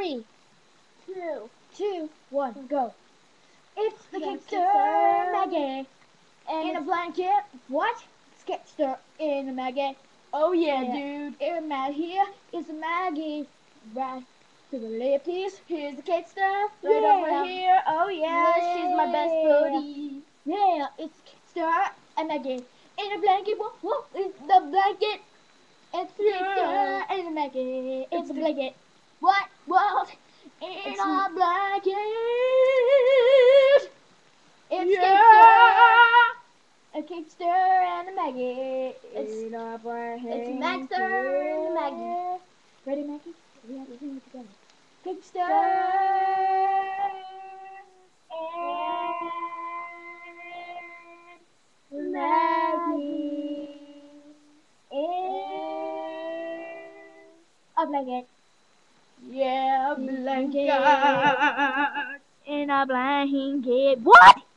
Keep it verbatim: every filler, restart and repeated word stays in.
Three, two, two, one, go. It's the Yeah, Kickster Kickster. Maggie. and In a it's- blanket. What? It's Kickster in a Maggie. oh yeah, Yeah. dude. In Mag here is a Maggie. Right to the lefties. Here's the Kickster right Yeah. over here. Oh yeah, she's my best Yeah. buddy. Yeah, it's Kickster and Maggie. In a blanket. Whoa, whoa, it's the blanket. It's the Yeah. Kickster and a Maggie. It's, It's a the- blanket. What? What? In It's a m- blanket. It's Yeah. Kickster, a Kickster and a Maggie. It's- in a blanket. it's Maxter and Maggie. Ready, Maggie? We have to sing it together. Kickster and Maggie in a blanket. Yeah, Blanket. blanket. In a blanket. What?